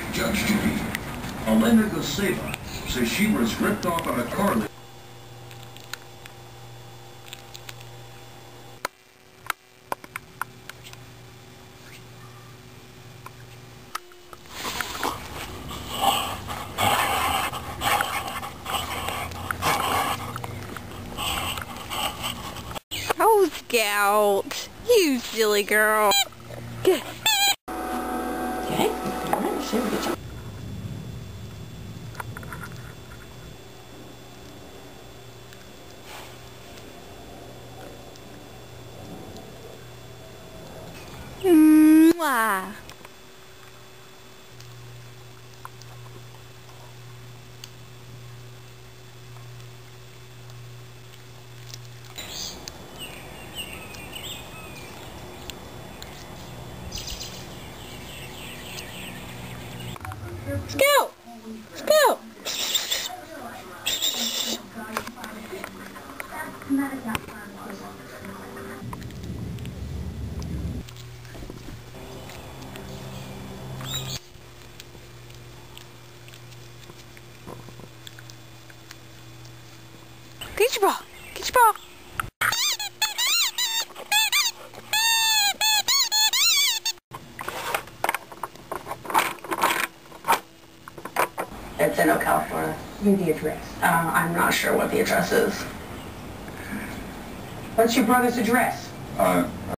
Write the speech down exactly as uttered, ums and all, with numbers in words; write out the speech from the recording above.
Judge Judy. Elena Guseva says she was ripped off on a car lift. Oh, Scout, you silly girl. Good. Okay, alright, so we get you. Mwah. Scout! Scout! Get your ball. Get your ball. It's in Ocala, Florida. Give me the address. Uh, I'm not sure what the address is. What's your brother's address? Uh,